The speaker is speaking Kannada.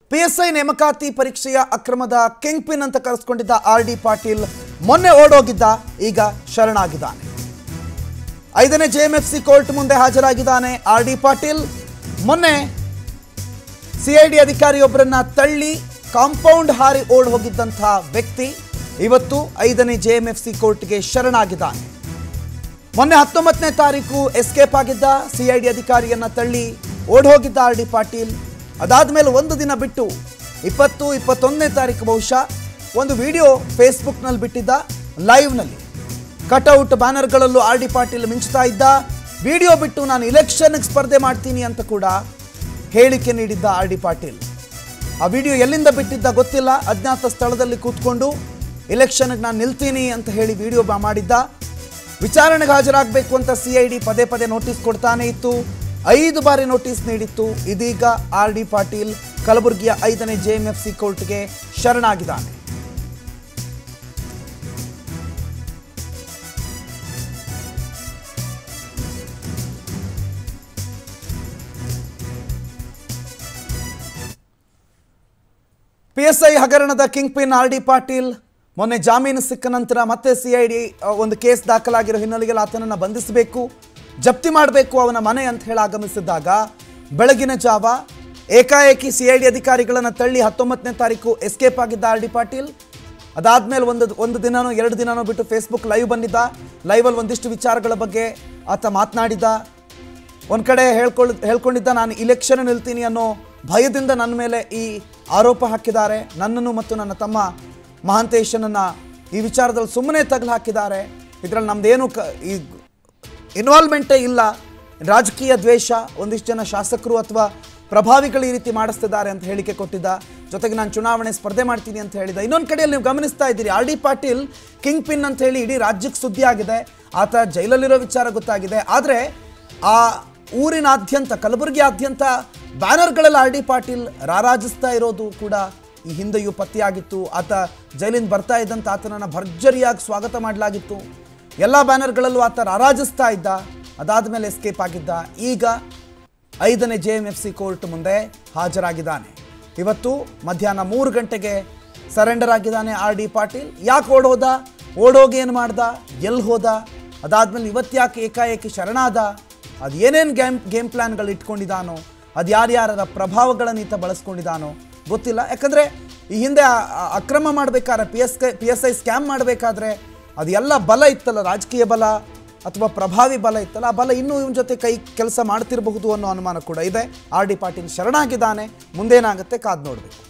PSI ನೇಮಕಾತಿ ಪರೀಕ್ಷೆಯ ಅಕ್ರಮದ ಕಿಂಗ್ ಪಿನ್ ಅಂತ ಕರೆಸಿಕೊಂಡಿದ್ದ RD ಪಾಟೀಲ್ ಮೊನ್ನೆ ಓಡೋಗಿದ್ದ, ಈಗ ಶರಣಾಗಿದ್ದಾನೆ. 5ನೇ JMFC ಕೋರ್ಟ್ ಮುಂದೆ ಹಾಜರಾಗಿದ್ದಾನೆ. RD ಪಾಟೀಲ್ ಮೊನ್ನೆ CID ಅಧಿಕಾರಿಯೊಬ್ಬರನ್ನ ತಳ್ಳಿ ಕಾಂಪೌಂಡ್ ಹಾರಿ ಓಡ್ ಹೋಗಿದ್ದಂತಹ ವ್ಯಕ್ತಿ ಇವತ್ತು 5ನೇ JMFC ಕೋರ್ಟ್ಗೆ ಶರಣಾಗಿದ್ದಾನೆ. ಮೊನ್ನೆ 19ನೇ ತಾರೀಕು ಎಸ್ಕೇಪ್ ಆಗಿದ್ದ, CID ಅಧಿಕಾರಿಯನ್ನ ತಳ್ಳಿ ಓಡ್ ಹೋಗಿದ್ದ RD ಪಾಟೀಲ್. ಅದಾದ್ಮೇಲೆ ಒಂದು ದಿನ ಬಿಟ್ಟು 20-21ನೇ ತಾರೀಕು ಬಹುಶಃ ಒಂದು ವಿಡಿಯೋ ಫೇಸ್ಬುಕ್ನಲ್ಲಿ ಬಿಟ್ಟಿದ್ದ. ಲೈವ್ನಲ್ಲಿ ಕಟ್ಔಟ್ ಬ್ಯಾನರ್ಗಳಲ್ಲೂ RD ಪಾಟೀಲ್ ಮಿಂಚ್ತಾ ಇದ್ದ. ವಿಡಿಯೋ ಬಿಟ್ಟು ನಾನು ಇಲೆಕ್ಷನ್ಗೆ ಸ್ಪರ್ಧೆ ಮಾಡ್ತೀನಿ ಅಂತ ಕೂಡ ಹೇಳಿಕೆ ನೀಡಿದ್ದ RD ಪಾಟೀಲ್. ಆ ವಿಡಿಯೋ ಎಲ್ಲಿಂದ ಬಿಟ್ಟಿದ್ದ ಗೊತ್ತಿಲ್ಲ. ಅಜ್ಞಾತ ಸ್ಥಳದಲ್ಲಿ ಕೂತ್ಕೊಂಡು ಇಲೆಕ್ಷನ್ಗೆ ನಾನು ನಿಲ್ತೀನಿ ಅಂತ ಹೇಳಿ ವಿಡಿಯೋ ಮಾಡಿದ್ದ. ವಿಚಾರಣೆಗೆ ಹಾಜರಾಗಬೇಕು ಅಂತ CID ಪದೇ ಪದೇ ನೋಟಿಸ್ ಕೊಡ್ತಾನೆ ಇತ್ತು. 5 ಬಾರಿ ನೋಟಿಸ್ ನೀಡಿತ್ತು. ಇದೀಗ RD ಪಾಟೀಲ್ ಕಲಬುರಗಿಯ 5ನೇ JMFC ಕೋರ್ಟ್ಗೆ ಶರಣಾಗಿದ್ದಾನೆ. PSI ಹಗರಣದ ಕಿಂಗ್ ಪಿನ್ RD ಪಾಟೀಲ್ ಮೊನ್ನೆ ಜಾಮೀನು ಸಿಕ್ಕ ನಂತರ ಮತ್ತೆ CID ಒಂದು ಕೇಸ್ ದಾಖಲಾಗಿರೋ ಹಿನ್ನೆಲೆಯಲ್ಲಿ ಆತನನ್ನು ಬಂಧಿಸಬೇಕು, ಜಪ್ತಿ ಮಾಡಬೇಕು ಅವನ ಮನೆ ಅಂತ ಹೇಳಿ ಆಗಮಿಸಿದ್ದಾಗ ಬೆಳಗಿನ ಜಾವ ಏಕಾಏಕಿ CID ಅಧಿಕಾರಿಗಳನ್ನು ತಳ್ಳಿ 19ನೇ ತಾರೀಕು ಎಸ್ಕೇಪ್ ಆಗಿದ್ದ RD ಪಾಟೀಲ್. ಅದಾದ್ಮೇಲೆ ಒಂದು ದಿನನೋ 2 ದಿನನೋ ಬಿಟ್ಟು ಫೇಸ್ಬುಕ್ ಲೈವ್ ಬಂದಿದ್ದ. ಲೈವಲ್ಲಿ ಒಂದಿಷ್ಟು ವಿಚಾರಗಳ ಬಗ್ಗೆ ಆತ ಮಾತನಾಡಿದ. ಒಂದು ಕಡೆ ಹೇಳ್ಕೊಂಡಿದ್ದ, ನಾನು ಇಲೆಕ್ಷನ್ ನಿಲ್ತೀನಿ ಅನ್ನೋ ಭಯದಿಂದ ನನ್ನ ಮೇಲೆ ಈ ಆರೋಪ ಹಾಕಿದ್ದಾರೆ. ನನ್ನನ್ನು ಮತ್ತು ನನ್ನ ತಮ್ಮ ಮಹಾಂತೇಶನನ್ನು ಈ ವಿಚಾರದಲ್ಲಿ ಸುಮ್ಮನೆ ತಗಲು ಹಾಕಿದ್ದಾರೆ. ಇದರಲ್ಲಿ ನಮ್ಮದೇನು ಈ ಇನ್ವಾಲ್ವ್ಮೆಂಟೇ ಇಲ್ಲ. ರಾಜಕೀಯ ದ್ವೇಷ, ಒಂದಿಷ್ಟು ಜನ ಶಾಸಕರು ಅಥವಾ ಪ್ರಭಾವಿಗಳು ಈ ರೀತಿ ಮಾಡಿಸ್ತಿದ್ದಾರೆ ಅಂತ ಹೇಳಿಕೆ ಕೊಟ್ಟಿದ್ದ. ಜೊತೆಗೆ ನಾನು ಚುನಾವಣೆ ಸ್ಪರ್ಧೆ ಮಾಡ್ತೀನಿ ಅಂತ ಹೇಳಿದ. ಇನ್ನೊಂದು ಕಡೆಯಲ್ಲಿ ನೀವು ಗಮನಿಸ್ತಾ ಇದ್ದೀರಿ, RD ಪಾಟೀಲ್ ಕಿಂಗ್ ಪಿನ್ ಅಂತ ಹೇಳಿ ಇಡೀ ರಾಜ್ಯಕ್ಕೆ ಸುದ್ದಿ ಆಗಿದೆ. ಆತ ಜೈಲಲ್ಲಿರೋ ವಿಚಾರ ಗೊತ್ತಾಗಿದೆ. ಆದರೆ ಆ ಊರಿನಾದ್ಯಂತ, ಕಲಬುರಗಿಯಾದ್ಯಂತ ಬ್ಯಾನರ್ಗಳಲ್ಲಿ RD ಪಾಟೀಲ್ ರಾರಾಜಿಸ್ತಾ ಇರೋದು ಕೂಡ ಈ ಹಿಂದೆಯೂ ಪತ್ತೆಯಾಗಿತ್ತು. ಆತ ಜೈಲಿಂದ ಬರ್ತಾ ಇದ್ದಂತ ಆತನನ್ನು ಭರ್ಜರಿಯಾಗಿ ಸ್ವಾಗತ ಮಾಡಲಾಗಿತ್ತು. ಎಲ್ಲ ಬ್ಯಾನರ್ಗಳಲ್ಲೂ ಆತ ರಾರಾಜಿಸ್ತಾ ಇದ್ದ. ಅದಾದ ಮೇಲೆ ಎಸ್ಕೇಪ್ ಆಗಿದ್ದ. ಈಗ 5ನೇ JMFC ಕೋರ್ಟ್ ಮುಂದೆ ಹಾಜರಾಗಿದ್ದಾನೆ. ಇವತ್ತು ಮಧ್ಯಾಹ್ನ 3 ಗಂಟೆಗೆ ಸರೆಂಡರ್ ಆಗಿದ್ದಾನೆ RD ಪಾಟೀಲ್. ಯಾಕೆ ಓಡೋದ, ಓಡೋಗಿ ಏನು ಮಾಡ್ದ, ಎಲ್ಲಿ ಹೋದ, ಅದಾದ್ಮೇಲೆ ಇವತ್ತ್ಯಾಕೆ ಏಕಾಏಕಿ ಶರಣಾದ, ಅದು ಏನೇನು ಗೇಮ್ ಪ್ಲ್ಯಾನ್ಗಳು ಇಟ್ಕೊಂಡಿದ್ದಾನೋ, ಅದು ಯಾರ್ಯಾರ ಪ್ರಭಾವಗಳನ್ನು ಈತ ಬಳಸ್ಕೊಂಡಿದ್ದಾನೋ ಗೊತ್ತಿಲ್ಲ. ಯಾಕಂದರೆ ಈ ಹಿಂದೆ ಅಕ್ರಮ ಮಾಡಬೇಕಾದ್ರೆ PSI ಸ್ಕ್ಯಾಮ್ ಮಾಡಬೇಕಾದ್ರೆ ಅದು ಎಲ್ಲ ಬಲ ಇತ್ತಲ್ಲ, ರಾಜಕೀಯ ಬಲ ಅಥವಾ ಪ್ರಭಾವಿ ಬಲ ಇತ್ತಲ್ಲ, ಆ ಬಲ ಇನ್ನೂ ಇವನ ಜೊತೆ ಕೆಲಸ ಮಾಡ್ತಿರಬಹುದು ಅನ್ನೋ ಅನುಮಾನ ಕೂಡ ಇದೆ. RD ಪಾಟೀಲ್ ಶರಣಾಗಿದ್ದಾನೆ. ಮುಂದೇನಾಗುತ್ತೆ ಕಾದು ನೋಡಬೇಕು.